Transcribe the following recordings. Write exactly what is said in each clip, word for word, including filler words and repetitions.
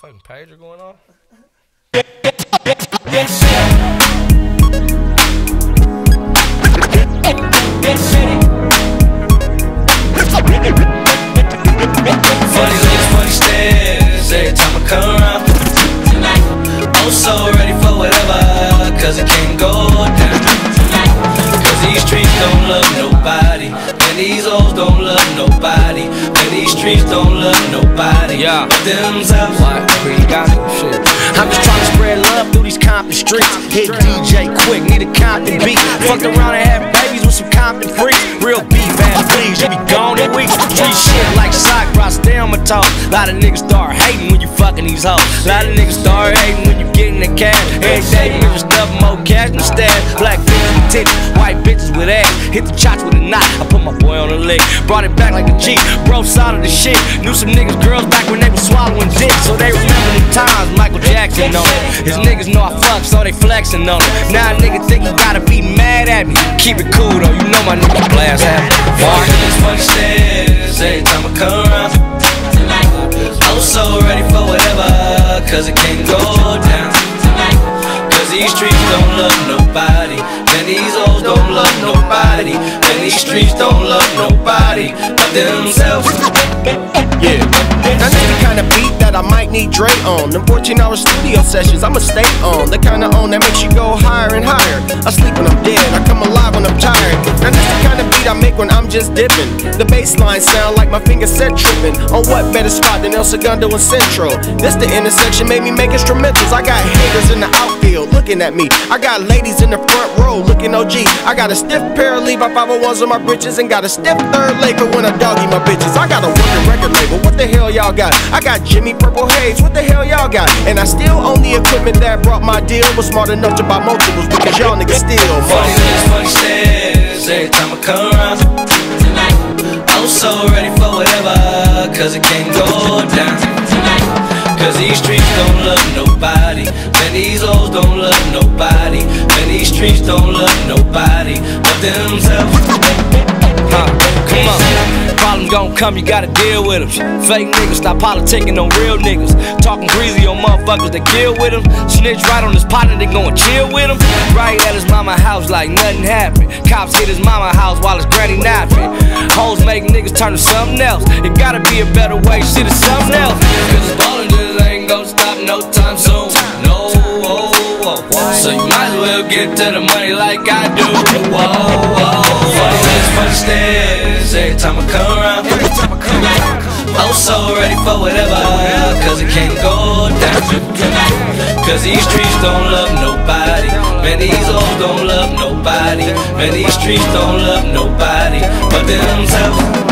fucking pager going on? Funny looks, funny stares every time I come around. I'm so ready for whatever, cause it can't go down. Cause these streets don't love nobody, and these hoes don't love nobody, and these streets don't love nobody, yeah, but themselves. What? You got it? Shit. I'm just trying to spread love through these Compton streets. Hit D J quick, need a Compton beat. Fucked around and had babies with some Compton freaks. Real beef ass please, you be gone in weeks. Treat shit like sock drops, stay on my toes. Lot of niggas start hating when you fucking these hoes. Lot of niggas start hating when you getting the cash. Every day niggas stuff more cash than stash. Black bitches with titties, white bitches with ass. Hit the chops with a knot, I put my boy on the leg. Brought it back like a G, bro solid the shit. Knew some niggas girls back when they was swallowing dick, so they remember the times Michael Jackson on it. His niggas know I fuck, so they flexing on it. Now a nigga think you gotta be mad at me. Keep it cool though, you know my nigga blast happy. Funny looks, funny stares every time I come around. I'm so ready for whatever, cause it can't go down. Cause these streets don't love nobody, and these hoes don't love nobody, and these streets don't love nobody but themselves. Yeah, now this the kind of beat that I might need Dre on. Them fourteen hour studio sessions I'ma stay on. The kind of on that makes you go higher and higher. I sleep when I'm dead, I come alive when I'm tired. Now this the kind of beat I make when I'm just dipping. The bass line sound like my fingers set tripping. On what better spot than El Segundo and Central? This the intersection made me make instrumentals. I got haters in the outfield looking at me. I got ladies in the front row looking O G. I got a stiff pair of Levi five oh ones on my britches, and got a stiff third leg for when I doggy my bitches. I got a working record label, what the hell y'all got? I got Jimmy Purple Haze, what the hell y'all got? And I still own the equipment that brought my deal. Was smart enough to buy multiples because y'all niggas steal. Funny looks, funny stares every time I come around. I'm so ready for whatever, cause it can't go down. Cause these streets don't love nobody, and these hoes don't love nobody, and these streets don't love nobody but themselves. Huh, come on. Problems gon' come, you gotta deal with them. Fake niggas, stop politicking on real niggas. Talking greasy on motherfuckers that kill with them. Snitch right on his partner, they gon' chill with him. Right at his mama house like nothing happened. Cops hit his mama house while his granny napping. Hoes make niggas turn to something else. It gotta be a better way, shit is something else. Cause ballin' just ain't gon' stop no time soon. No, oh, oh, oh. So you might as well get to the money like I do. Whoa, whoa. Funny looks, funny stares every time I come around. I'm so ready for whatever, cause it can't go down. Cause these streets don't love nobody, man, these hoes don't love nobody, man, these streets don't love nobody but themselves.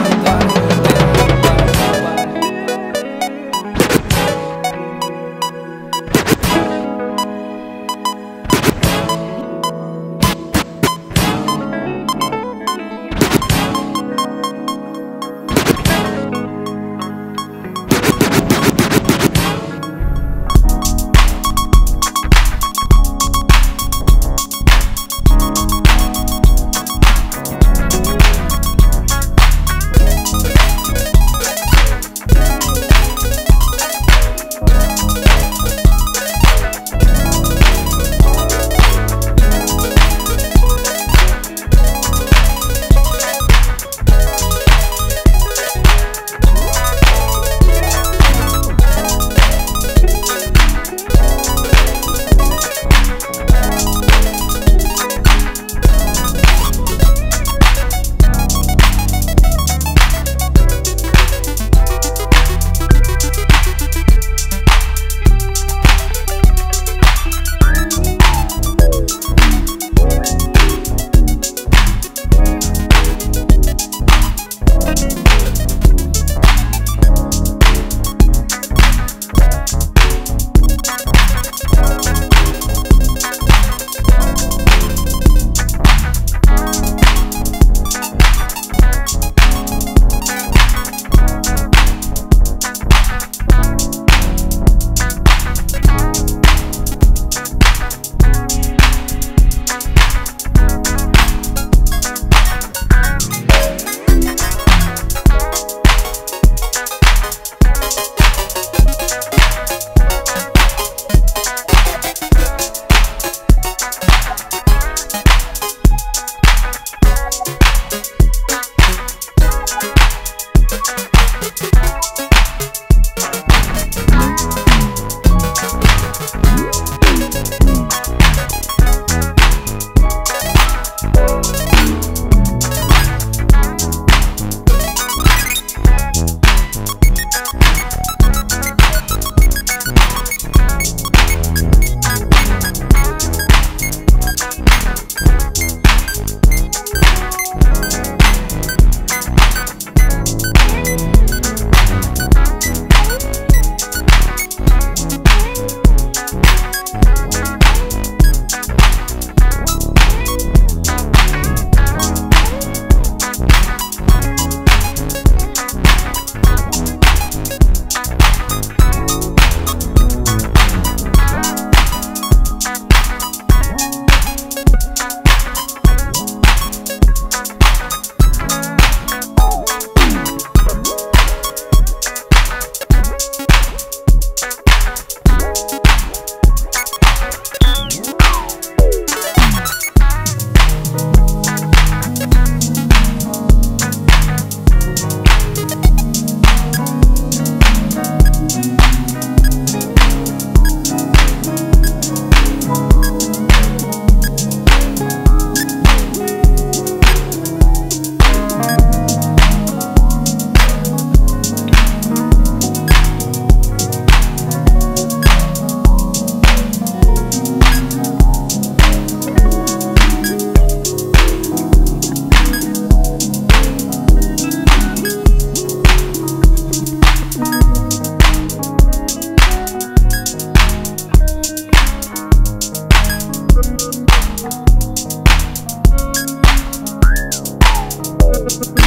Bye.